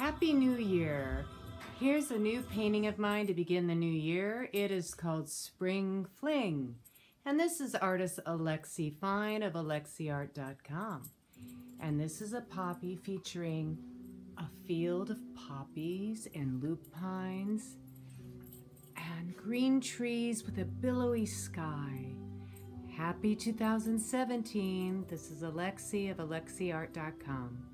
Happy New Year! Here's a new painting of mine to begin the new year. It is called Spring Fling. And this is artist Alexi Fine of AlexiArt.com. And this is a poppy featuring a field of poppies and lupines and green trees with a billowy sky. Happy 2017. This is Alexi of AlexiArt.com.